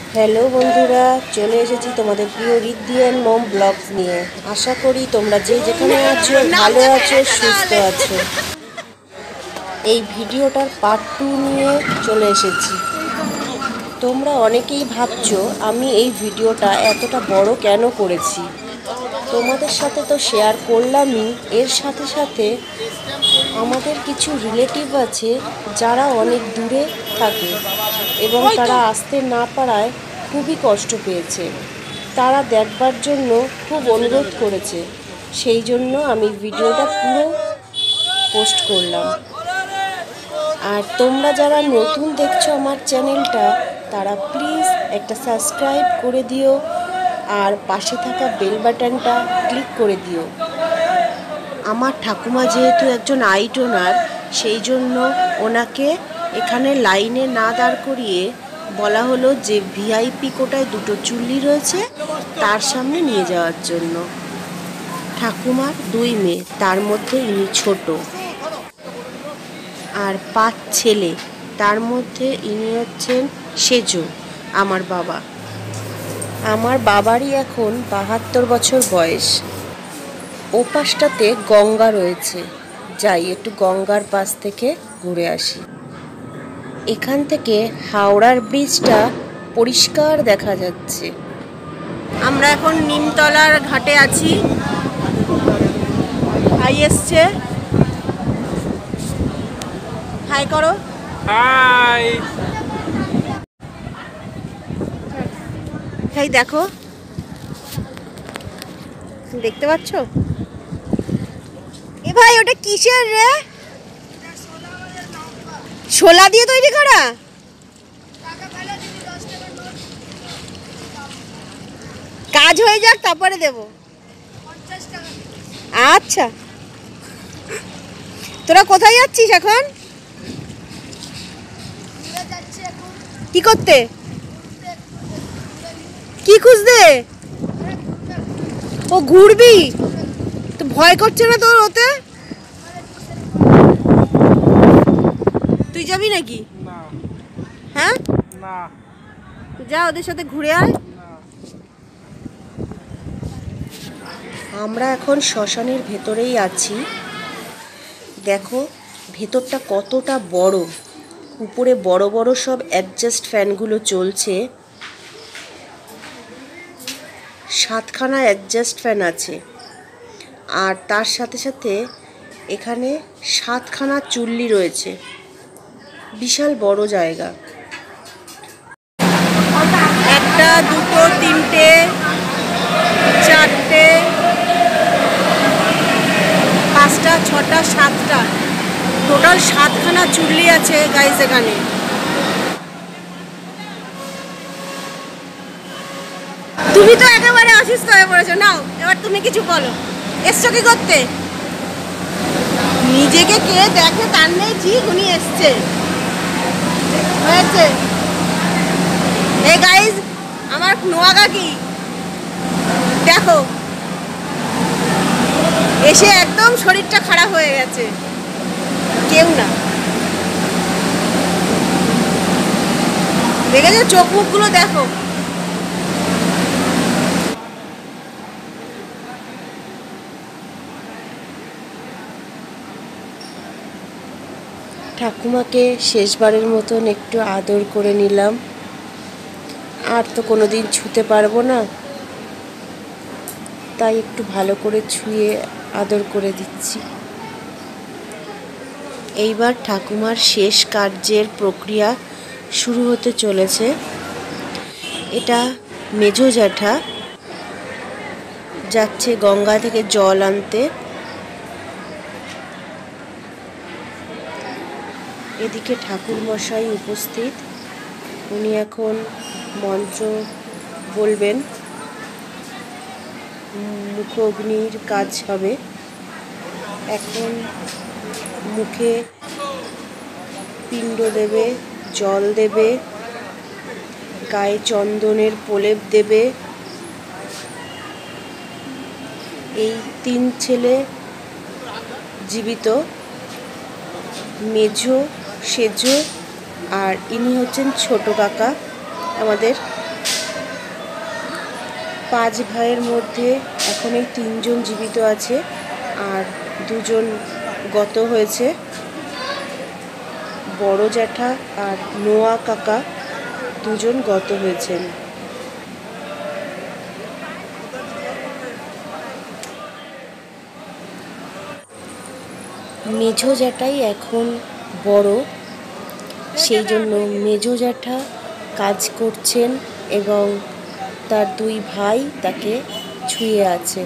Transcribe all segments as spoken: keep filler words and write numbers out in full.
Hello বন্ধুরা, চলে এসেছি তোমাদের প্রিয় রিদ্ধি অ্যান্ড মম ব্লগস নিয়ে। আশা করি তোমরা যে যেখানে আছো ভালো আছো, সুস্থ আছো। এই ভিডিওটার পার্ট টু নিয়ে চলে এসেছি। তোমরা অনেকেই ভাবছো আমি এই ভিডিওটা এতটা বড় কেন করেছি। তোমাদের সাথে তো শেয়ার করলামই, এর সাথে সাথে আমাদের কিছু রিলেটিভ আছে যারা অনেক দূরে থাকে এবং তারা আসতে না পারায় খুবই কষ্ট পেয়েছে। তারা দেখবার জন্য খুব অনুরোধ করেছে, সেই জন্য আমি ভিডিওটা পুরো পোস্ট করলাম। আর তোমরা যারা নতুন দেখছো আমার চ্যানেলটা, তারা প্লিজ একটা সাবস্ক্রাইব করে দিও আর পাশে থাকা বেল বাটনটা ক্লিক করে দিও। আমার ঠাকুমা যেহেতু একজন আইট ওনার, সেই জন্য ওনাকে এখানে লাইনে না দাঁড় করিয়ে বলা হলো যে ভিআইপি কোটায় দুটো চুল্লি রয়েছে তার সামনে নিয়ে যাওয়ার জন্য। ঠাকুমার দুই মেয়ে, তার মধ্যে ইনি ছোট, আর পাঁচ ছেলে, তার মধ্যে ইনি হচ্ছেন সেজো আমার বাবা। আমার বাবারই এখন বাহাত্তর বছর বয়স। ও পাশটাতে গঙ্গা রয়েছে, যাই একটু গঙ্গার পাশ থেকে ঘুরে আসি। এখান থেকে হাওড়ার ব্রিজটা পরিষ্কার দেখা যাচ্ছে। আমরা এখন নিমতলার ঘাটে আছি। ভাই এসছে, হাই করো। হাই। এই দেখো, দেখতে পাচ্ছ? এ ভাই ওটা কিসের রে? শোলা দিয়ে তৈরি করা? কাজ হয়ে যাক তারপরে দেব। আচ্ছা, তোরা কোথায় যাচ্ছিস এখন? কি করতে? কি খুঁজতে? ও ঘুরবি তো? ভয় করছে না তোর ওতে? তুই যাবি নাকি? হ্যাঁ, যা ওদের সাথে ঘুরে আয়। আমরা এখন শ্মশানের ভেতরেই আছি। দেখো ভেতরটা কতটা বড়। উপরে বড় বড় সব অ্যাডজাস্ট ফ্যানগুলো চলছে। সাতখানা অ্যাডজাস্ট ফ্যান আছে, আর তার সাথে সাথে এখানে সাতখানা চুল্লি রয়েছে। বিশাল বড় জায়গা। একটা, দুটো, তিনটে, চারটে, পাঁচটা, ছটা, সাতটা, টোটাল সাতখানা চুল্লি আছে গাইস এখানে। তুমি তো একেবারে অসুস্থ হয়ে পড়েছো। নাও এবার তুমি কিছু বলো, এসছো কি করতে? নিজেকে কে দেখে তার নেই ঠিক, উনি এসছে হয়েছে। এই গাইস আমার নোয়া কাকি দেখো, এসে একদম শরীরটা খারাপ হয়ে গেছে। কেউ না, দেখেছো চোখ মুখগুলো দেখো। ঠাকুমাকে শেষবারের মতন একটু আদর করে নিলাম। আর তো কোনোদিন ছুঁতে পারবো না, তাই একটু ভালো করে ছুঁয়ে আদর করে দিচ্ছি। এইবার ঠাকুমার শেষ কার্যের প্রক্রিয়া শুরু হতে চলেছে। এটা মেজো জ্যাঠা যাচ্ছে গঙ্গা থেকে জল আনতে। এদিকে ঠাকুর মশাই উপস্থিত, উনি এখন মন্ত্র বলবেন, মুখ অগ্নির কাজ হবে। এখন মুখে পিণ্ড দেবে, জল দেবে, গায়ে চন্দনের প্রলেপ দেবে। এই তিন ছেলে জীবিত, মেজো, সেজো আর ইনি হচ্ছেন ছোট কাকা আমাদের। পাঁচ ভাইয়ের মধ্যে এখন এই তিনজন জীবিত আছে আর দুজন গত হয়েছে। বড় জ্যাঠা আর নোয়া কাকা দুজন গত হয়েছেন। মেঝো জ্যাঠাই এখন বড়, সেই জন্য মেঝো জ্যাঠা কাজ করছেন এবং তার দুই ভাই তাকে ছুঁয়ে আছে।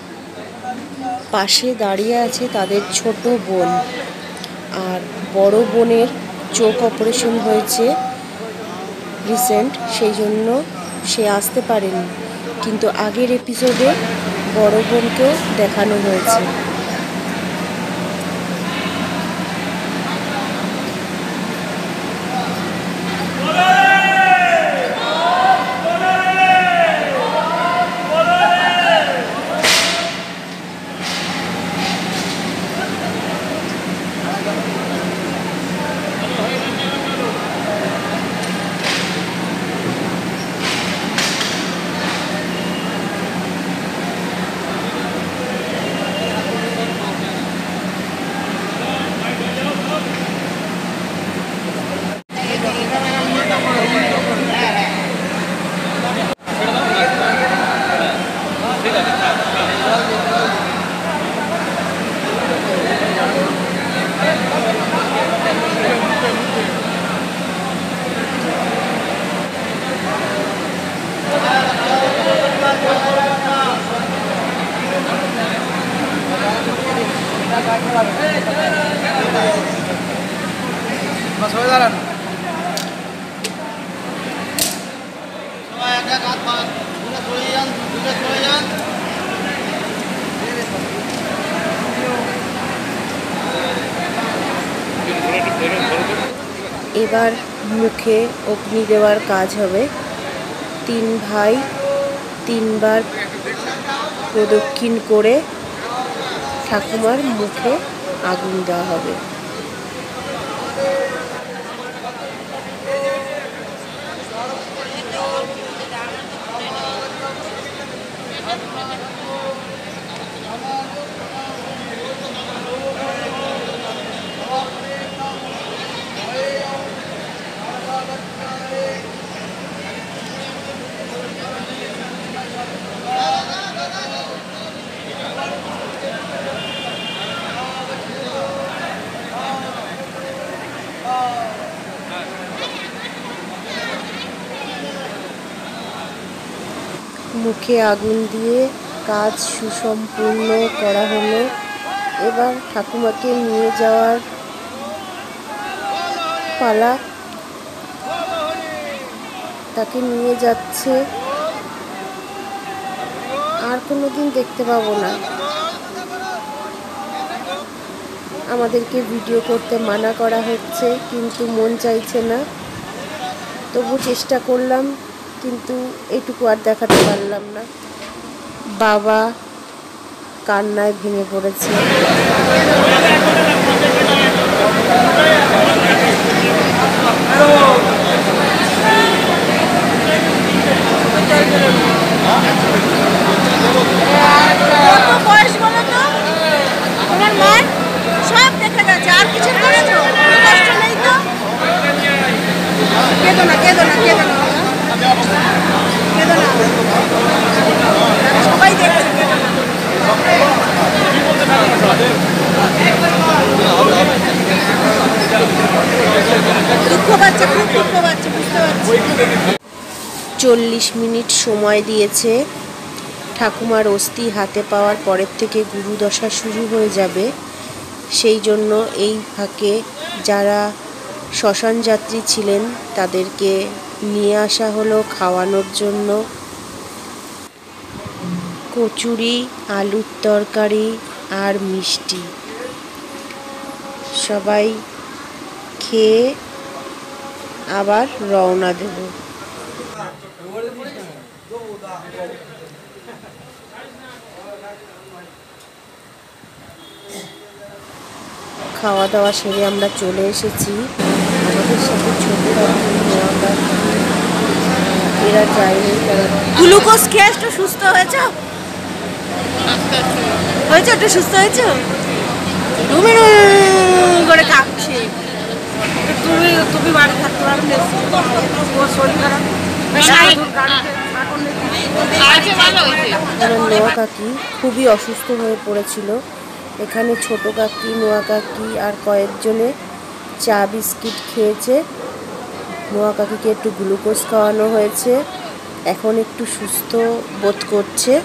পাশে দাঁড়িয়ে আছে তাদের ছোট বোন, আর বড় বোনের চোখ অপারেশন হয়েছে রিসেন্ট, সেই জন্য সে আসতে পারেনি, কিন্তু আগের এপিসোডে বড় বোনকেও দেখানো হয়েছে। এবার মুখে অগ্নি দেওয়ার কাজ হবে। তিন ভাই তিনবার প্রদক্ষিণ করে ঠাকুমার মুখে আগুন দেওয়া হবে। মুখে আগুন দিয়ে কাজ সুসম্পূর্ণ করা হলো। এবার ঠাকুমাকে নিয়ে যাওয়ার পালা। তাকে নিয়ে যাচ্ছে, আর কোনোদিন দেখতে পাবো না। আমাদেরকে ভিডিও করতে মানা করা হচ্ছে, কিন্তু মন চাইছে না, তবু চেষ্টা করলাম, কিন্তু এটুকু আর দেখাতে পারলাম না। বাবা কান্নায় ভেঙে পড়েছে। বয়স বলো তো, তোমার মার সব দেখে গেছে, আর কিছু করেছো? কষ্ট নেই তো? কেঁদো না, কেঁদো না, কেঁদো না, কেঁদো না, সবাই দেখছে, কেঁদো না। দুঃখ পাচ্ছে, খুব দুঃখ পাচ্ছে, বুঝতে পারছি। চল্লিশ মিনিট সময় দিয়েছে। ঠাকুমার অস্থি হাতে পাওয়ার পরের থেকে গুরুদশা শুরু হয়ে যাবে, সেই জন্য এই ফাঁকে যারা শ্মশান যাত্রী ছিলেন তাদেরকে নিয়ে আসা হলো খাওয়ানোর জন্য। কচুরি, আলুর তরকারি আর মিষ্টি। সবাই খেয়ে আবার রওনা দেব। খাওয়া দাওয়া সেরে আমরা চলে এসেছি। আমাদের সাথে ছোট কাকু, নোয়া কাকু, এরা আর যায়নি, কারণ গ্লুকোজ খেয়ে একটু সুস্থ হয়েছ? হয়েছে একটু সুস্থ হয়েছ? তুমি করে কাঁপছে। তুমি তুমি বাড়ি থাকতে পারবে, তোমার শরীর খারাপ। আমার নোয়া কাকি খুবই অসুস্থ হয়ে পড়েছিল। এখানে ছোট কাকি, নোয়া কাকি আর কয়েকজনে চা বিস্কিট খেয়েছে। নোয়া কাকিকে একটু গ্লুকোজ খাওয়ানো হয়েছে, এখন একটু সুস্থ বোধ করছে।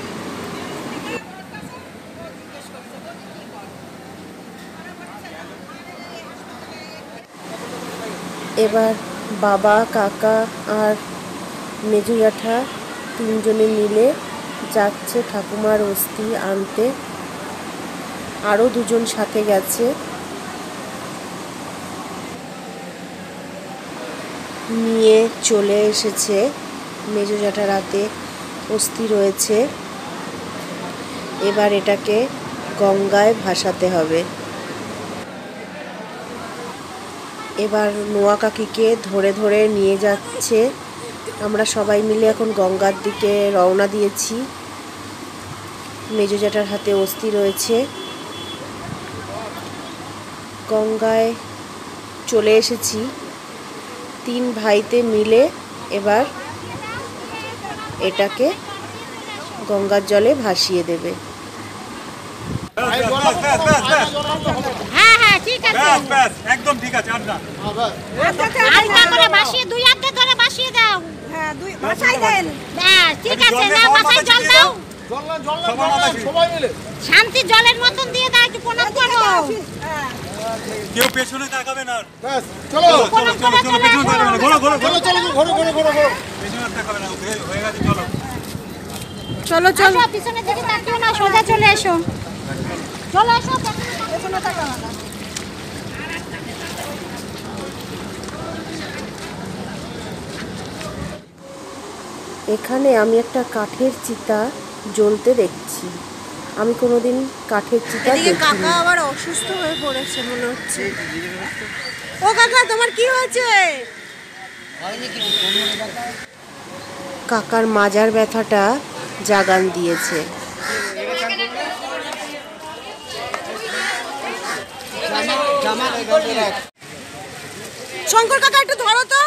এবার বাবা, কাকা আর মেজো জ্যাঠা তিনজনে মিলে যাচ্ছে ঠাকুমার অস্থি আনতে। আরও দুজন সাথে গেছে। নিয়ে চলে এসেছে। মেজো জ্যাঠার হাতে অস্থি রয়েছে। এবার এটাকে গঙ্গায় ভাসাতে হবে। এবার নোয়া কাকিকে ধরে ধরে নিয়ে যাচ্ছে। আমরা সবাই মিলে এখন গঙ্গার দিকে রওনা দিয়েছি। মেজো জ্যাঠার হাতে অস্থি রয়েছে। গঙ্গায় চলে এসেছি। তিন ভাইতে মিলে এবার এটাকে গঙ্গার জলে ভাসিয়ে দেবে। হ্যাঁ হ্যাঁ ঠিক আছে, ব্যাস ব্যাস একদম ঠিক আছে। আড্ডা আলগা করে ভাসিয়ে দুই হাতে ধরে ভাসিয়ে দাও। হ্যাঁ, দুই ভাষাই দেন। ব্যাস ঠিক আছে, না ভাষায় জল দাও, শান্তি জলের মতন দিয়ে দাও, একটু প্রণাম করো। কেউ পেছনে তাকাবে না। ব্যাস চলো চলো চলো চলো পেছনে তাকাবে না। ঘোরো ঘোরো ঘোরো চলো ঘোরো ঘোরো ঘোরো ঘোরো পেছনে তাকাবে না। হয়ে গেছে, চলো চলো চলো আসো, পিছনের দিকে তাকিও না, সোজা চলে এসো। চলো এসো, পেছনে তাকাও না। এখানে আমি একটা কাঠের চিতা জ্বলতে দেখছি। আমি কোনোদিন কাঠের চিতা এদিকে দেখিনি। কাকা আবার অসুস্থ হয়ে পড়েছে মনে হচ্ছে। ও কাকা, তোমার কি হয়েছে? কাকার মাজার ব্যথাটা জাগান দিয়েছে। শঙ্কর কাকা একটু ধরো তো।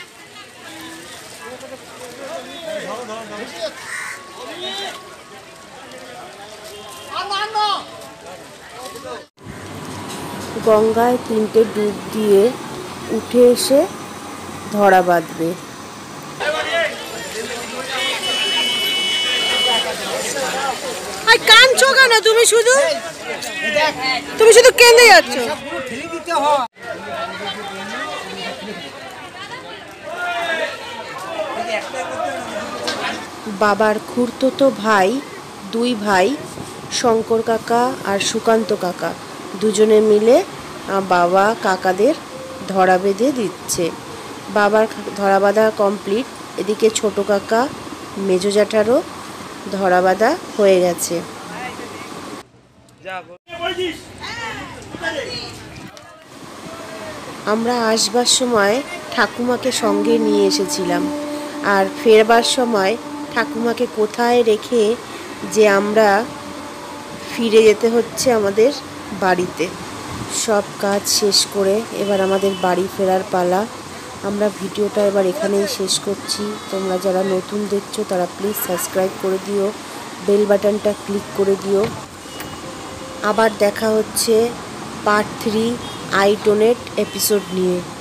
গঙ্গায় তিনটে ডুব দিয়ে উঠে এসে ধরা বাঁধবে। আর কাঁদছো কেন তুমি? শুধু তুমি শুধু কেঁদে যাচ্ছ। বাবার খুড়তুতো ভাই, দুই ভাই শঙ্কর কাকা আর সুকান্ত কাকা দুজনে মিলে বাবা কাকাদের ধরা বেঁধে দিচ্ছে। বাবার ধরা বাঁধা কমপ্লিট। এদিকে ছোট কাকা মেজো জ্যাঠারও ধরা বাঁধা হয়ে গেছে। আমরা আসবার সময় ঠাকুমাকে সঙ্গে নিয়ে এসেছিলাম, আর ফেরবার সময় ঠাকুমাকে কোথায় রেখে যে আমরা ফিরে যেতে হচ্ছে আমাদের বাড়িতে। সব কাজ শেষ করে এবার আমাদের বাড়ি ফেরার পালা। আমরা ভিডিওটা এবার এখানেই শেষ করছি। তোমরা যারা নতুন দেখছো তারা প্লিজ সাবস্ক্রাইব করে দিও, বেল বাটনটা ক্লিক করে দিও। আবার দেখা হচ্ছে part three I donate episode নিয়ে।